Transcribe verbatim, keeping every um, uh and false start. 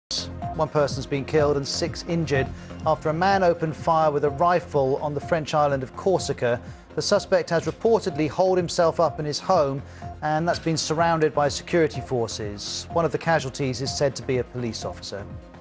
One person's been killed and six injured after a man opened fire with a rifle on the French island of Corsica. The suspect has reportedly holed himself up in his home, and that's been surrounded by security forces. One of the casualties is said to be a police officer.